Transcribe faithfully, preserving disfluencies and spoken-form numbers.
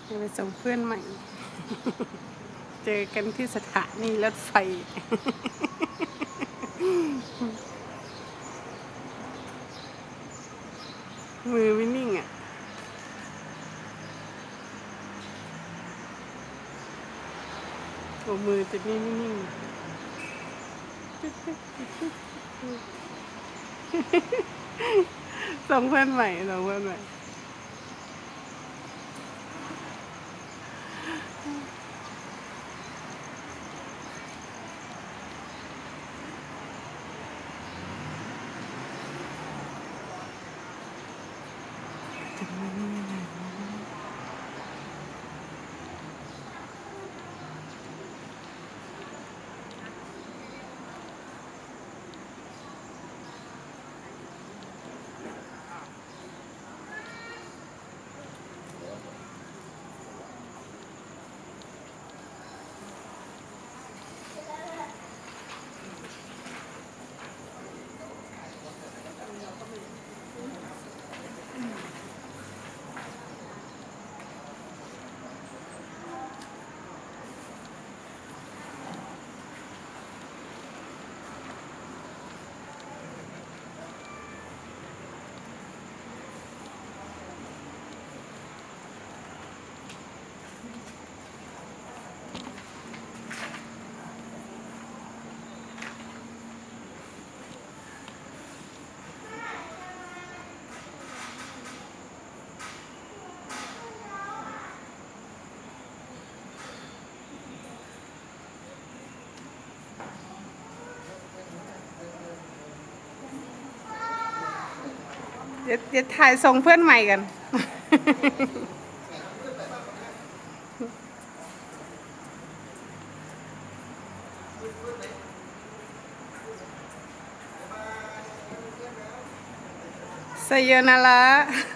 จะไปส่งเพื่อนใหม่ เจอกันที่สถานีรถไฟ มือไม่นิ่งอ่ะโอ้มือจะนี่ไม่นิ่ง ส่งเพื่อนใหม่ส่งเพื่อนใหม่เดี๋ยวเดี๋ยวถ่ายส่งเพื่อนใหม่กัน ไซโยนาระ